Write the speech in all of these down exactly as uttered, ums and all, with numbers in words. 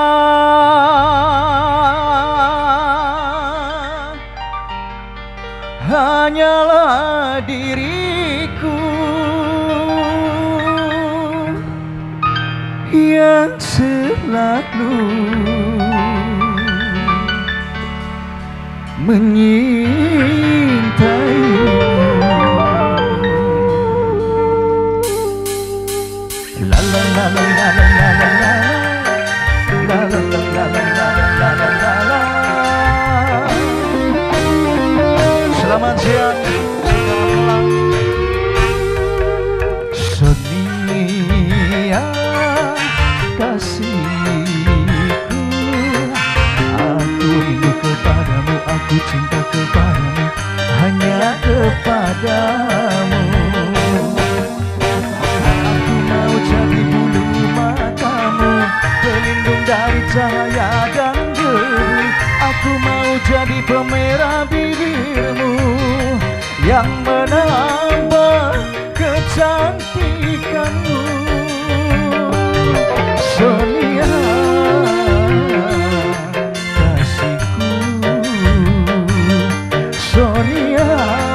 hanyalah diriku yang selalu menyintaimu. La la la la la la la la la la la la la la la la. Selamat siang. Sonia kasihku, aku rindu kepadamu, aku cinta kepadamu, hanya kepadamu. Aku mau jadi bulu matamu, pelindung dari cahaya dan debu. Aku mau jadi pemerah bibirmu yang menambah kecantikanmu. Sonia kasihku, Sonia,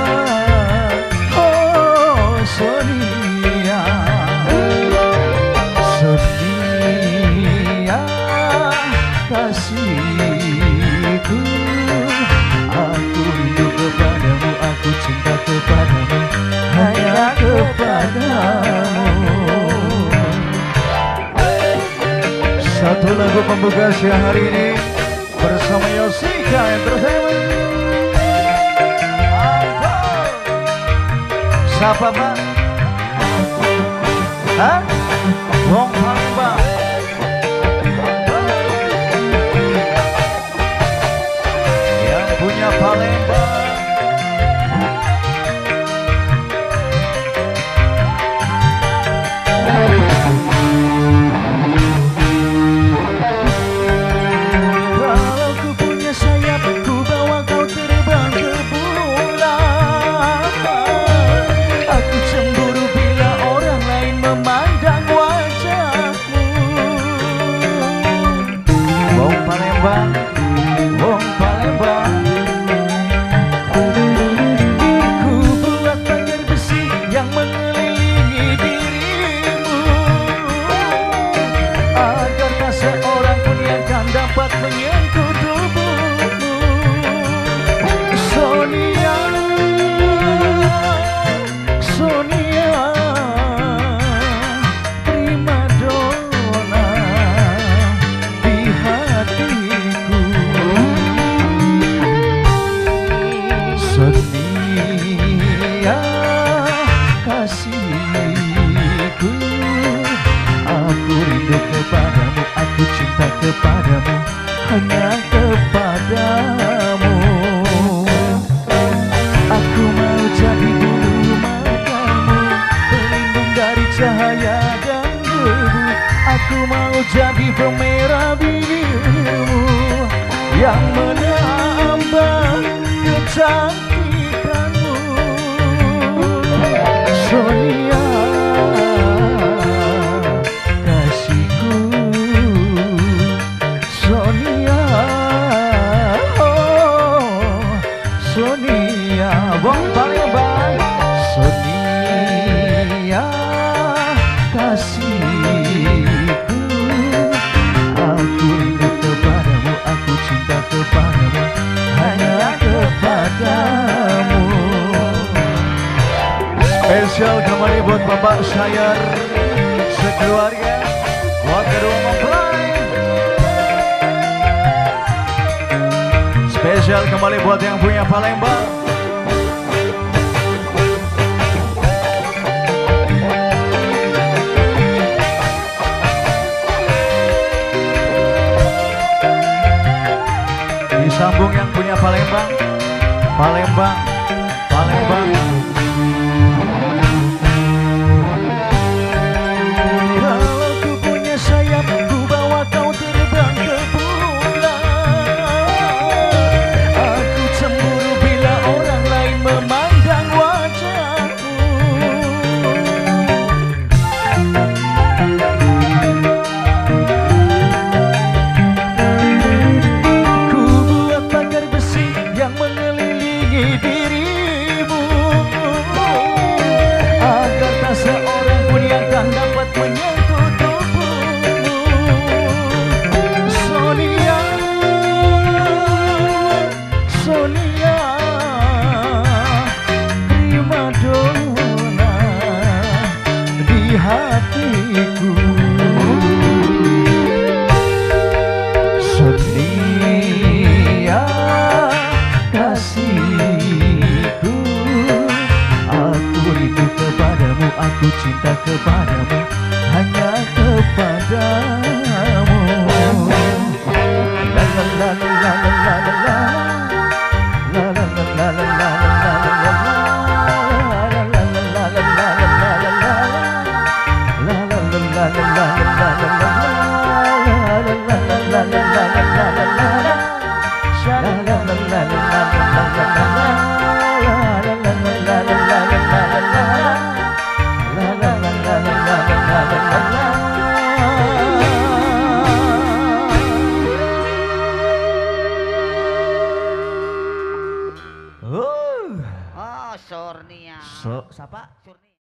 oh Sonia, Sonia kasihku, aku rindu kepadamu, aku cinta kepadamu, hanya kepadamu. Satu lagu pembuka siang hari ini bersama Yosika Entertainment. Siapa Pak? Hah? Wong Palembang. Yang punya Palembang. Wong Palembang, ku buat pagar besi yang mengelilingi dirimu, agar tak seorang pun yang kan dapat menyentuh tubuhmu. Sonia, Sonia, prima donna di hatiku. Sonia kasihku, aku rindu kepadamu, aku cinta kepadamu, hanya kepadamu. Aku mau jadi bulu matamu, pelindung dari cahaya dan debu. Aku mau jadi pemerah bibirmu yang menambah kecantikanmu. Sonia kasihku, Sonia, oh Sonia, Wong Palembang. Sonia kasihku, aku rindu kepadamu, aku cinta kepadamu, hanya kepadamu. Spesial kembali buat Bapak Syayar sekeluarga, buat kedua mempelai. Spesial kembali buat yang punya Palembang. Disambung yang punya Palembang, Palembang, Palembang. Kalau ku punya sayap, ku bawa kau terbang ke bulan. Aku cemburu bila orang lain memandang wajahmu. Sonia kasihku, aku rindu kepadamu, aku cinta kepadamu, hanya kepadamu. La la la la la la la la. La la la la la la la la la. Oh, Sornia. So, siapa?